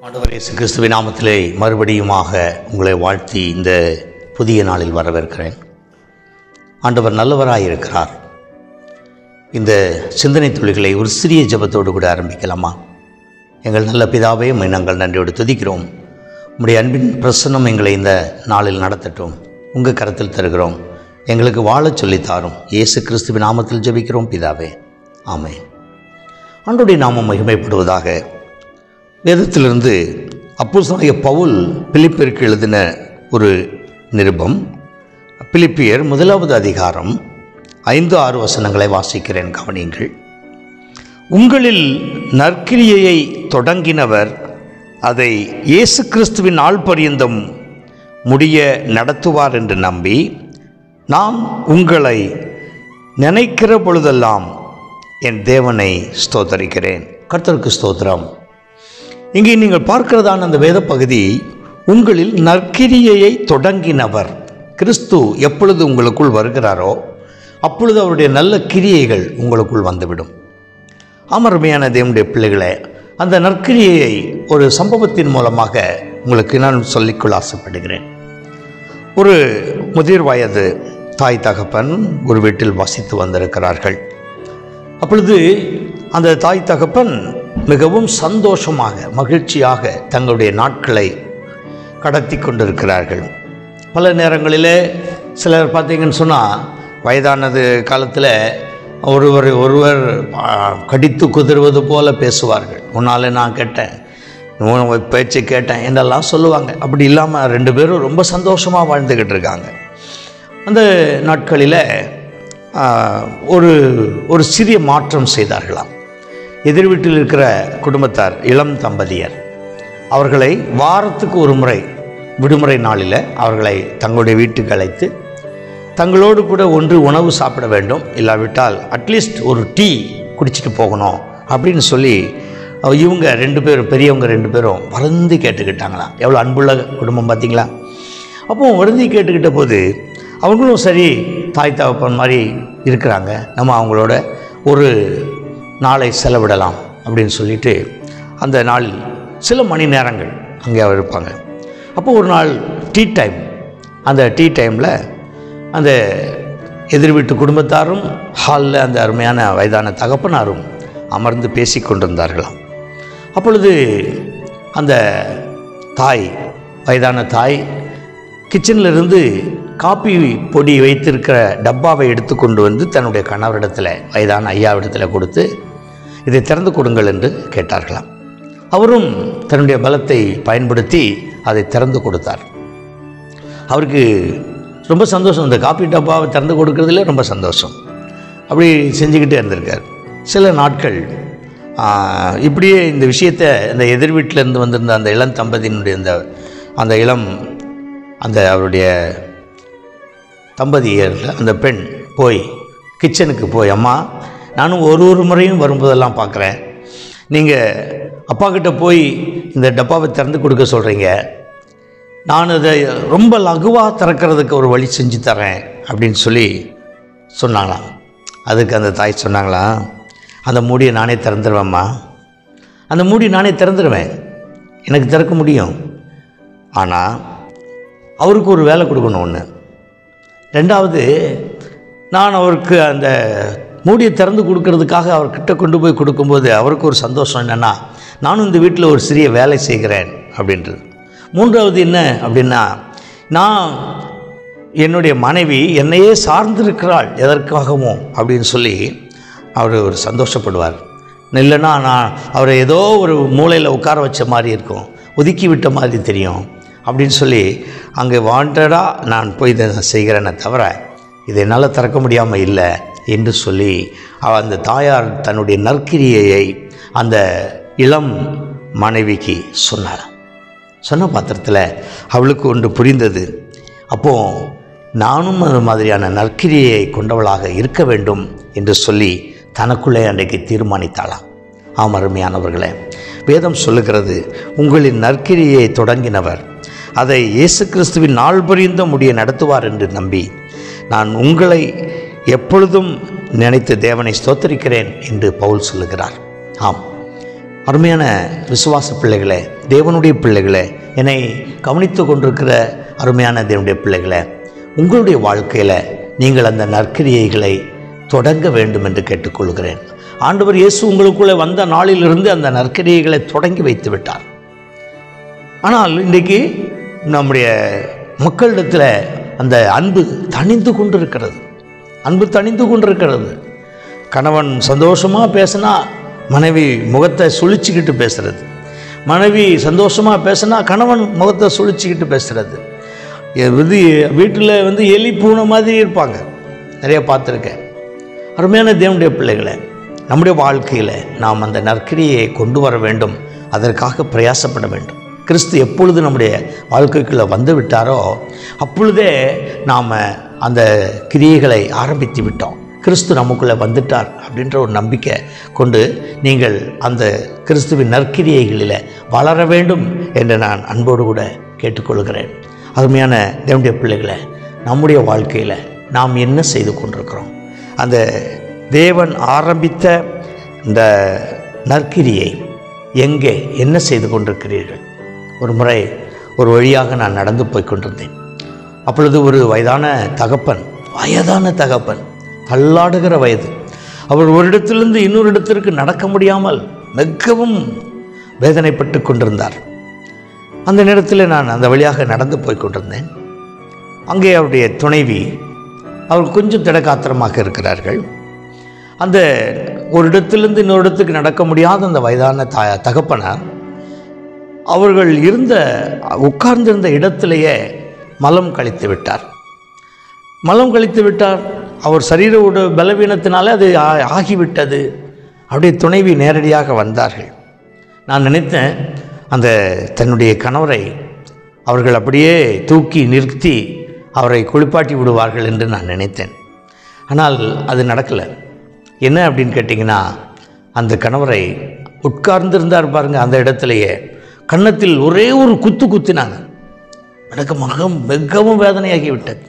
ஆண்டவர் இயேசு கிறிஸ்துவின் நாமத்திலே மறுபடியுமாக உங்களை வாழ்த்தி இந்த புதிய நாளில் வரவேற்கிறேன். ஆண்டவர் நல்லவராயிருக்கிறார். இந்த சிந்தனை துளிகளை ஒரு சிறிய ஜெபத்தோடு கூட ஆரம்பிக்கலாமா? எங்கள் நல்ல பிதாவே, நாங்கள் நன்றியோடு துதிக்கிறோம். உம்முடைய அன்பின் பிரசன்னம் எங்களை இந்த நாளில் நடத்தட்டும். உங்கள் கரத்தில் தருகிறோம். எங்களுக்கு வாழச் சொல்லித்தாரும். இயேசு கிறிஸ்துவின் நாமத்தில் ஜெபிக்கிறோம் பிதாவே, ஆமென். ஆண்டவருடைய நாமம் மகிமைப்படுவதாக. வேதத்திலிருந்து அப்போஸ்தலனாகிய பவுல் பிலிப்பியருக்கு எழுதின ஒரு நிருபம். பிலிப்பியர் 1வது அதிகாரம் 5-6 வசனங்களை வாசிக்கிறேன், கவனியுங்கள். உங்களில் நற்கிரியையை தொடங்கினவர் அதை இயேசு கிறிஸ்துவின் நாள் பரியந்தம் முடிய நடத்துவார் என்று நம்பி நான் உங்களை நினைக்கிற பொழுதெல்லாம் என் தேவனை ஸ்தோத்தரிக்கிறேன். கர்த்தருக்கு ஸ்தோத்திரம். இங்கே நீங்கள் பார்க்கிறதான அந்த வேத பகுதி, உங்களில் நற்கிரியையை தொடங்கினவர். கிறிஸ்து எப்பொழுது உங்களுக்குள் வருகிறாரோ அப்பொழுது அவருடைய நல்ல கிரியைகள் உங்களுக்குள் வந்துவிடும். அமர்மையான தேவனுடைய பிள்ளைகளே, அந்த நற்கிரியையை ஒரு சம்பவத்தின் மூலமாக உங்களுக்கு நான் சொல்லிக்கொள்ள ஆசைப்படுகிறேன். ஒரு முதிர் வயது தாய் தகப்பன் ஒரு வீட்டில் வசித்து வந்திருக்கிறார்கள். அப்பொழுது அந்த தாய் தகப்பன் மிகவும் சந்தோஷமாக மகிழ்ச்சியாக தங்களுடைய நாட்களை கடத்தி கொண்டிருக்கிறார்கள். பல நேரங்களிலே சிலர் பார்த்தீங்கன்னு சொன்னால் வயதானது காலத்தில் ஒருவர் கடித்து குதிர்வது போல பேசுவார்கள். உன்னால் நான் கேட்டேன், பேச்சு கேட்டேன் என்றெல்லாம் சொல்லுவாங்க. அப்படி இல்லாமல் 2 பேரும் ரொம்ப சந்தோஷமாக வாழ்ந்துக்கிட்டு இருக்காங்க. அந்த நாட்களில் ஒரு சிறிய மாற்றம் செய்தார்களாம். எதிர் வீட்டில் இருக்கிற குடும்பத்தார், இளம் தம்பதியர், அவர்களை வாரத்துக்கு ஒரு முறை விடுமுறை நாளில் அவர்களை தங்களுடைய வீட்டுக்கு அழைத்து தங்களோடு கூட ஒன்று உணவு சாப்பிட வேண்டும், இல்லாவிட்டால் அட்லீஸ்ட் ஒரு டீ குடிச்சிட்டு போகணும் அப்படின்னு சொல்லி இவங்க 2 பேரும், பெரியவங்க 2 பேரும் வருந்தி கேட்டுக்கிட்டாங்களாம். எவ்வளோ அன்புள்ள குடும்பம் பார்த்தீங்களா? அப்போது வருந்தி கேட்டுக்கிட்ட போது அவங்களும் சரி, தாய் தகப்பன் மாதிரி இருக்கிறாங்க, நம்ம அவங்களோட ஒரு நாளை செலவிடலாம் அப்படின்னு சொல்லிட்டு அந்த நாளில் சில மணி நேரங்கள் அங்கே அவர் இருப்பாங்க. அப்போது ஒரு நாள் டீ டைம். அந்த டீ டைமில் அந்த எதிர் வீட்டு குடும்பத்தாரும் ஹாலில் அந்த அருமையான வயதான தகப்பனாரும் அமர்ந்து பேசி கொண்டிருந்தார்களாம். அப்பொழுது அந்த தாய், வயதான தாய் கிச்சனிலிருந்து காப்பி பொடி வைத்திருக்கிற டப்பாவை எடுத்து கொண்டு வந்து தன்னுடைய கணவரிடத்தில், வயதான ஐயாவிடத்தில் கொடுத்து இதை திறந்து கொடுங்கள் என்று கேட்டார்களாம். அவரும் தன்னுடைய பலத்தை பயன்படுத்தி அதை திறந்து கொடுத்தார். அவருக்கு ரொம்ப சந்தோஷம். இந்த காப்பி டப்பாவை திறந்து கொடுக்கறதுல ரொம்ப சந்தோஷம். அப்படி செஞ்சுக்கிட்டே இருந்திருக்கார். சில நாட்கள் இப்படியே இந்த விஷயத்தை இந்த எதிர் வீட்டிலேருந்து வந்திருந்த அந்த இளம் தம்பதியினுடைய அந்த அவருடைய தம்பதியர், அந்த பெண் போய் கிச்சனுக்கு போய், அம்மா, நானும் ஒரு முறையும் வரும்போதெல்லாம் பார்க்குறேன், நீங்கள் அப்பா கிட்ட போய் இந்த டப்பாவை திறந்து கொடுக்க சொல்கிறீங்க, நான் அதை ரொம்ப லகுவாக திறக்கிறதுக்கு ஒரு வழி செஞ்சு தரேன் அப்படின்னு சொல்லி சொன்னாங்களாம். அதுக்கு அந்த தாய் சொன்னாங்களா, அந்த மூடியை நானே திறந்துடுவேம்மா, அந்த மூடி நானே திறந்துடுவேன், எனக்கு திறக்க முடியும். ஆனால் அவருக்கு ஒரு வேலை கொடுக்கணும். ஒன்று. 2வது, நான் அவருக்கு அந்த மூடியை திறந்து கொடுக்கறதுக்காக அவர்கிட்ட கொண்டு போய் கொடுக்கும்போது அவருக்கு ஒரு சந்தோஷம் என்னென்னா, நானும் இந்த வீட்டில் ஒரு சிறிய வேலை செய்கிறேன் அப்படின்றது. 3வது என்ன அப்படின்னா, நான் என்னுடைய மனைவி என்னையே சார்ந்திருக்கிறாள் எதற்காகவும் அப்படின்னு சொல்லி அவர் ஒரு சந்தோஷப்படுவார். இல்லைன்னா நான் அவரை ஏதோ ஒரு மூலையில் உட்கார வச்ச மாதிரி இருக்கும், ஒதுக்கி விட்ட மாதிரி தெரியும் அப்படின்னு சொல்லி அங்கே வாண்டடாக நான் போய் இதை செய்கிறேன்னே தவிர இதை என்னால் திறக்க முடியாமல் இல்லை என்று சொல்லி அந்த தாயார் தன்னுடைய நற்கிரியையை அந்த இளம் மனைவிக்கு சொன்னார். சொன்ன பாத்திரத்தில் அவளுக்கு ஒன்று புரிந்தது. அப்போது நானும் அது மாதிரியான நற்கிரியையை கொண்டவளாக இருக்க வேண்டும் என்று சொல்லி தனக்குள்ளே அன்றைக்கு தீர்மானித்தாளாம். ஆம், அருமையானவர்களே, வேதம் சொல்லுகிறது, உங்களின் நற்கிரியையை தொடங்கினவர் அதை இயேசு கிறிஸ்துவின் நாள் பரியந்தம் முடிய நடத்துவார் என்று நம்பி நான் உங்களை எப்பொழுதும் நினைத்து தேவனை ஸ்தோத்தரிக்கிறேன் என்று பவுல் சொல்லுகிறார். ஆம், அருமையான விசுவாச பிள்ளைகளே, தேவனுடைய பிள்ளைகளே, என்னை கவனித்து கொண்டிருக்கிற அருமையான தேவனுடைய பிள்ளைகளே, உங்களுடைய வாழ்க்கையில் நீங்கள் அந்த நற்கிரியைகளை தொடங்க வேண்டும் என்று கேட்டுக்கொள்கிறேன். ஆண்டவர் இயேசு உங்களுக்குள்ளே வந்த நாளிலிருந்து அந்த நற்கிரியைகளை தொடங்கி வைத்து விட்டார். ஆனால் இன்றைக்கு நம்முடைய மக்களிடத்தில் அந்த அன்பு தணிந்து கொண்டிருக்கிறது. அன்பு தணிந்து கொண்டிருக்கிறது. கணவன் சந்தோஷமாக பேசினா மனைவி முகத்தை சுழிச்சிக்கிட்டு பேசுகிறது. மனைவி சந்தோஷமாக பேசினா கணவன் முகத்தை சுழிச்சிக்கிட்டு பேசுகிறது. வீட்டில் எலி பூனை மாதிரி இருப்பாங்க. நிறைய பார்த்துருக்கேன். அருமையான தேவனுடைய பிள்ளைகளை, நம்முடைய வாழ்க்கையில் நாம் அந்த நற்கிரியை கொண்டு வர வேண்டும். அதற்காக பிரயாசப்பட வேண்டும். கிறிஸ்து எப்பொழுது நம்முடைய வாழ்க்கைக்குள்ளே வந்து விட்டாரோ அப்பொழுதே நாம் அந்த கிரியைகளை ஆரம்பித்து விட்டோம். கிறிஸ்து நமக்குள்ளே வந்துட்டார் அப்படின்ற ஒரு நம்பிக்கை கொண்டு நீங்கள் அந்த கிறிஸ்துவின் நற்கிரியைகளில் வளர வேண்டும் என்று நான் அன்போடு கூட கேட்டுக்கொள்கிறேன். அருமையான தேவனுடைய பிள்ளைகளை, நம்முடைய வாழ்க்கையில் நாம் என்ன செய்து கொண்டிருக்கிறோம்? அந்த தேவன் ஆரம்பித்த இந்த நற்கிரியை எங்கே என்ன செய்து கொண்டிருக்கிறீர்கள்? ஒரு முறை ஒரு வழியாக நான் நடந்து போய் கொண்டிருந்தேன். அப்பொழுது ஒரு வயதான தகப்பன் தள்ளாடுகிற வயது. அவர் ஒரு இடத்திலிருந்து இன்னொரு இடத்திற்கு நடக்க முடியாமல் மிகவும் வேதனைப்பட்டு கொண்டிருந்தார். அந்த நேரத்தில் நான் அந்த வழியாக நடந்து போய் கொண்டிருந்தேன். அங்கே அவருடைய துணைவி, அவர் கொஞ்சம் திடகாத்திரமாக இருக்கிறார்கள். அந்த ஒரு இடத்திலிருந்து இன்னொரு இடத்துக்கு நடக்க முடியாத அந்த வயதான தகப்பனார் அவர்கள் உட்கார்ந்திருந்த இடத்திலேயே மலம் கழித்து விட்டார். அவர் சரீர பலவீனத்தினாலே அது ஆகிவிட்டது. அப்படியே துணைவி நேரடியாக வந்தார்கள். நான் நினைத்தேன், அந்த தன்னுடைய கணவரை அவர்கள் அப்படியே தூக்கி நிறுத்தி அவரை குளிப்பாட்டி விடுவார்கள் என்று நான் நினைத்தேன். ஆனால் அது நடக்கலை. என்ன அப்படின்னு கேட்டிங்கன்னா, அந்த கணவரை உட்கார்ந்திருந்தார் பாருங்க, அந்த இடத்துலையே கன்னத்தில் ஒரே ஒரு குத்தினாங்க. எனக்கு மிகவும் வேதனையாகிவிட்டது.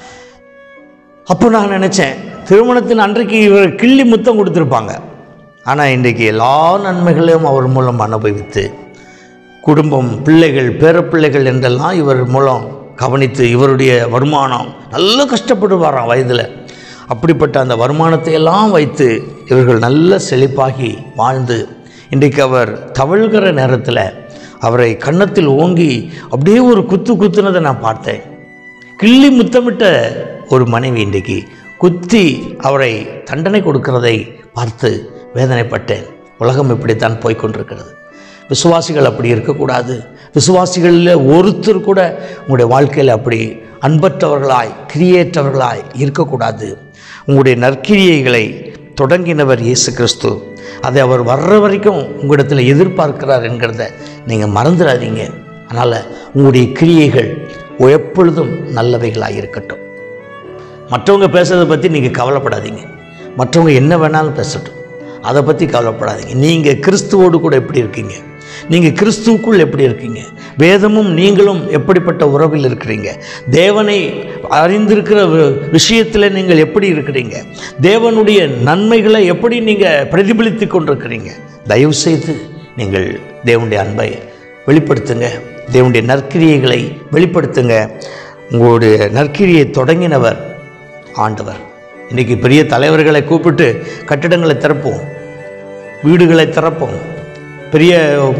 அப்போ நான் நினச்சேன், திருமணத்தின் அன்றைக்கு இவர் கிள்ளி முத்தம் கொடுத்துருப்பாங்க. ஆனால் இன்றைக்கு எல்லா நன்மைகளையும் அவர் மூலம் அனுபவித்து குடும்பம், பிள்ளைகள், பேரப்பிள்ளைகள் என்றெல்லாம் இவர் மூலம் கவனித்து இவருடைய வருமானம் நல்ல கஷ்டப்படுவாராம் வயதில். அப்படிப்பட்ட அந்த வருமானத்தை எல்லாம் வைத்து இவர்கள் நல்ல செழிப்பாகி வாழ்ந்து இன்றைக்கு அவர் தவழ்கிற நேரத்தில் அவரை கன்னத்தில் ஓங்கி அப்படியே ஒரு குத்துனதை நான் பார்த்தேன். கிள்ளி முத்தமிட்ட ஒரு மனைவி இன்றைக்கு குத்தி அவரை தண்டனை கொடுக்கிறதை பார்த்து வேதனைப்பட்டேன். உலகம் இப்படித்தான் போய்கொண்டிருக்கிறது. விசுவாசிகள் அப்படி இருக்கக்கூடாது. விசுவாசிகளில் ஒருத்தர் கூட உங்களுடைய வாழ்க்கையில் அப்படி அன்பற்றவர்களாய், கிரியேற்றவர்களாய் இருக்கக்கூடாது. உங்களுடைய நற்கிரியைகளை தொடங்கினவர் இயேசு கிறிஸ்து. அதை அவர் வர்ற வரைக்கும் உங்களிடத்தில் எதிர்பார்க்கிறார் என்கிறத நீங்கள் மறந்துடாதீங்க. அதனால் உங்களுடைய கிரியைகள் எப்பொழுதும் நல்லவைகளாக இருக்கட்டும். மற்றவங்க பேசுறதை பற்றி நீங்கள் கவலைப்படாதீங்க. மற்றவங்க என்ன வேணாலும் பேசட்டும், அதை பற்றி கவலைப்படாதீங்க. நீங்கள் கிறிஸ்துவோடு கூட எப்படி இருக்கீங்க? நீங்கள் கிறிஸ்துவுக்குள் எப்படி இருக்கீங்க? வேதமும் நீங்களும் எப்படிப்பட்ட உறவில் இருக்கிறீங்க? தேவனை அறிந்திருக்கிற விஷயத்தில் நீங்கள் எப்படி இருக்கிறீங்க? தேவனுடைய நன்மைகளை எப்படி நீங்கள் பிரதிபலித்து கொண்டிருக்கிறீங்க? தயவுசெய்து நீங்கள் தேவனுடைய அன்பை வெளிப்படுத்துங்க. தேவனுடைய நற்கிரியைகளை வெளிப்படுத்துங்க. உங்களுடைய நற்கிரியை தொடங்கினவர் ஆண்டவர். இன்றைக்கி பெரிய தலைவர்களை கூப்பிட்டு கட்டிடங்களை திறப்போம், வீடுகளை திறப்போம், பெரிய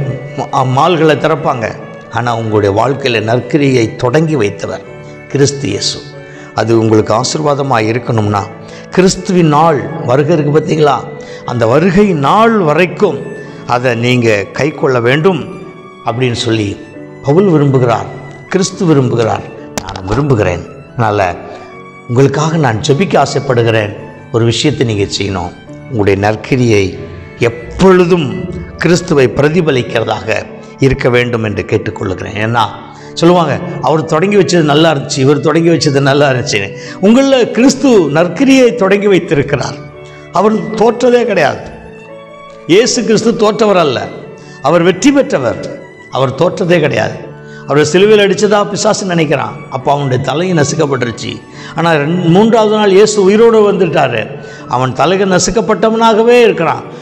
மால்களை திறப்பாங்க. ஆனால் உங்களுடைய வாழ்க்கையில் நற்கிரியை தொடங்கி வைத்தவர் கிறிஸ்து இயேசு. அது உங்களுக்கு ஆசீர்வாதமாக இருக்கணும்னா கிறிஸ்துவின் நாள் வருகை இருக்குது பார்த்தீங்களா, அந்த வருகை நாள் வரைக்கும் அதை நீங்கள் கை கொள்ள வேண்டும் அப்படின்னு சொல்லி பவுல் விரும்புகிறார், கிறிஸ்து விரும்புகிறார், நான் விரும்புகிறேன். அதனால் உங்களுக்காக நான் ஜெபிக்க ஆசைப்படுகிறேன். ஒரு விஷயத்தை நீங்கள் செய்யணும். உங்களுடைய நற்கிரியை எப்பொழுதும் கிறிஸ்துவை பிரதிபலிக்கிறதாக இருக்க வேண்டும் என்று கேட்டுக்கொள்ளுகிறேன். ஏன்னா சொல்லுவாங்க, அவர் தொடங்கி வச்சது நல்லா இருந்துச்சு, இவர் தொடங்கி வச்சது நல்லா இருந்துச்சுன்னு. உங்களில் கிறிஸ்து நற்கிரியை தொடங்கி வைத்திருக்கிறார். அவர் தோற்றதே கிடையாது. இயேசு கிறிஸ்து தோற்றவர் அல்ல, அவர் வெற்றி பெற்றவர். அவர் தோற்றதே கிடையாது. அவர் சிலுவையில் அடித்ததா பிசாசு நினைக்கிறான். அப்போ அவனுடைய தலையை நசுக்கப்பட்டுருச்சு. ஆனால் 3ஆவது நாள் இயேசு உயிரோடு வந்துட்டார். அவன் தலையை நசுக்கப்பட்டவனாகவே இருக்கிறான்.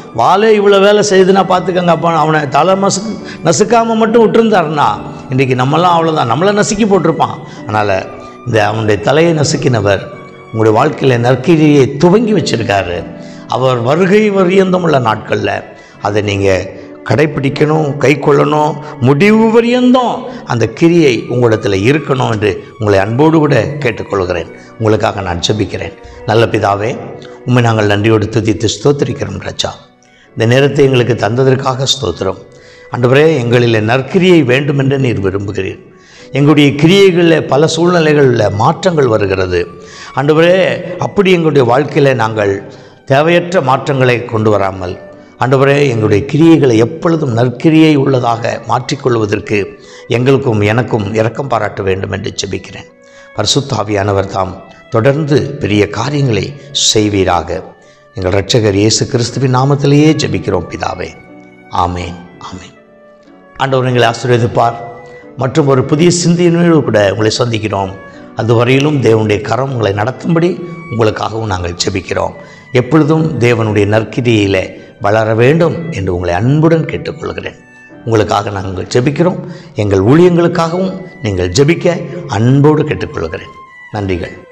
வாலே இவ்வளோ வேலை செய்யுதுன்னா பார்த்துக்கங்க. அப்போ அவனை தலை நசுக்காமல் மட்டும் விட்டுருந்தாருன்னா இன்றைக்கி நம்மளாம் அவ்வளோதான், நம்மளை நசுக்கி போட்டிருப்பான். அதனால் இந்த அவனுடைய தலையை நசுக்கினவர் உங்களுடைய வாழ்க்கையில் நற்கிரியை துவங்கி வச்சுருக்காரு. அவர் வருகை வரியந்தமுள்ள நாட்களில் அதை நீங்கள் கடைப்பிடிக்கணும், கை கொள்ளணும், முடிவு வரியந்தம் அந்த கிரியை உங்களிடத்தில் இருக்கணும் என்று உங்களை அன்போடு கூட கேட்டுக்கொள்கிறேன். உங்களுக்காக நான் ஜெபிக்கிறேன். நல்ல பிதாவே, உண்மை நாங்கள் நன்றியோடு துதித்து ஸ்தோத்திரிக்கிறோம் ராஜா. இந்த நேரத்தை எங்களுக்கு தந்ததற்காக ஸ்தோத்திரம். ஆண்டவரே, எங்களில் நற்கிரியை வேண்டுமென்று நீர் விரும்புகிறீர். எங்களுடைய கிரியைகளில் பல சூழ்நிலைகளில் மாற்றங்கள் வருகிறது ஆண்டவரே. அப்படி எங்களுடைய வாழ்க்கையில் நாங்கள் தேவையற்ற மாற்றங்களை கொண்டு வராமல் ஆண்டவரே, எங்களுடைய கிரியைகளை எப்பொழுதும் நற்கிரியை உள்ளதாக மாற்றிக்கொள்வதற்கு எங்களுக்கும் எனக்கும் இரக்கம் பாராட்ட வேண்டும் என்று ஜெபிக்கிறேன். பரிசுத்த ஆவியானவர் தாம் தொடர்ந்து பெரிய காரியங்களை செய்வீராக. எங்கள் இரட்சகர் இயேசு கிறிஸ்துவின் நாமத்திலேயே ஜெபிக்கிறோம் பிதாவே. ஆமேன், ஆமேன். ஆண்டவர் எங்களை ஆசீர்வதிப்பார். மற்றும் ஒரு புதிய சிந்தனையோடு கூட உங்களை சந்திக்கிறோம். அதுவரையிலும் தேவனுடைய கரம் உங்களை நடத்தும்படி உங்களுக்காகவும் நாங்கள் ஜெபிக்கிறோம். எப்பொழுதும் தேவனுடைய நற்கிரியிலே வளர வேண்டும் என்று உங்களை அன்புடன் கேட்டுக்கொள்கிறேன். உங்களுக்காக நாங்கள் ஜெபிக்கிறோம். எங்கள் ஊழியங்களுக்காகவும் நீங்கள் ஜெபிக்க அன்போடு கேட்டுக்கொள்கிறேன். நன்றிகள்.